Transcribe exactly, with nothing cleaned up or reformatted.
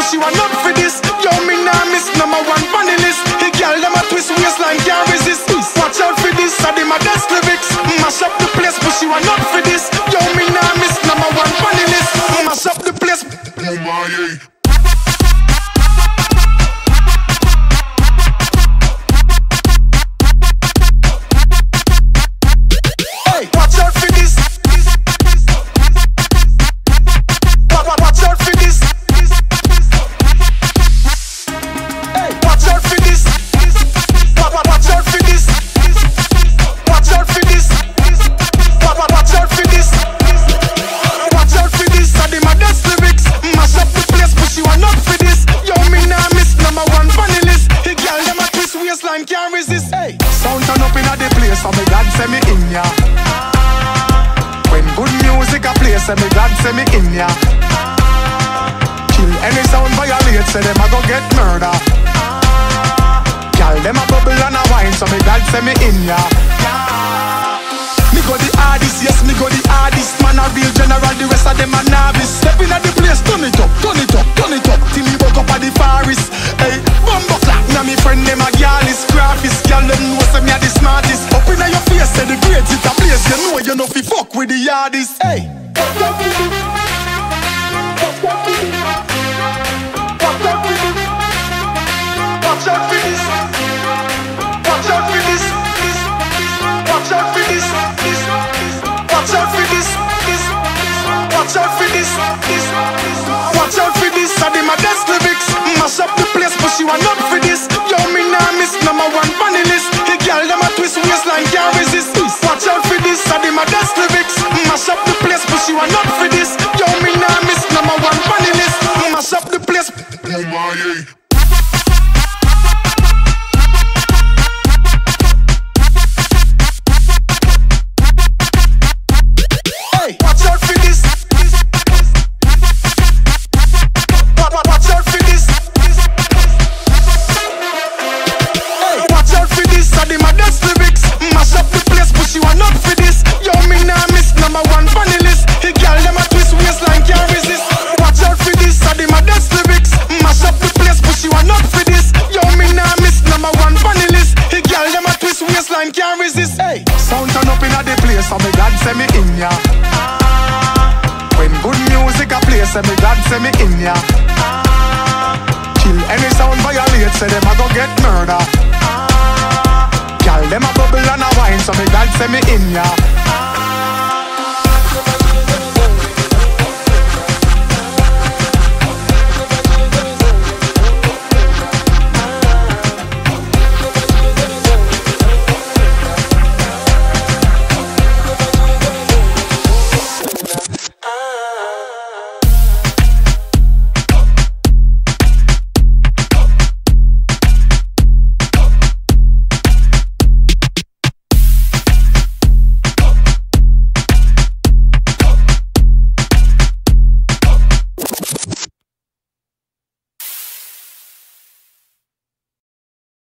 she want not for this. Yo, me nah miss number one funny list. The girl them a twist waistline can't resist. Watch out for this, I my dance lyrics. Mash up the place, but she want not for this. Yo, me nah miss number one funny list. Mash up the place. Oh my. Can't resist. Hey. Sound turn up in a the place, so me God say me in ya. When good music a play, say me God say me in ya. Kill any sound violate, say them a go get murder. Girl them a bubble and a wine, so me God say me in ya. Me go the hardest, yes me go the hardest. Man a real general, the rest of them a novice. Step in at the place, turn it up, turn it up, turn it up. Till me woke up at the forest. Hey, bumbo clap, now me friend them a gyalis. Graphist, girl them know say me a the smartest. Up in your face, say the grades it a place. You know you know fi fuck with the yardies. Hey. Watch out for this. Watch out for this. Watch out for this. Watch out for this. Watch out for this. Watch out for this. Watch out for this. Watch out for this. I did my dance lyrics. Mash up the place, but she want not for this. Yo, me nah miss number one funny list. The girl them a twist waistline can't resist. Watch out for this. I did my dance lyrics. Mash up the place, but she want not for this. Yo, me nah miss number one funny list. Mash up the place. Oh my. Can't resist. Hey. Sound turn up in a the place, so me God say me in ya. When good music a play, say me God say me in ya. Kill any sound violate, say them a go get murder. Girl them a bubble and a wine, so me God say me in ya.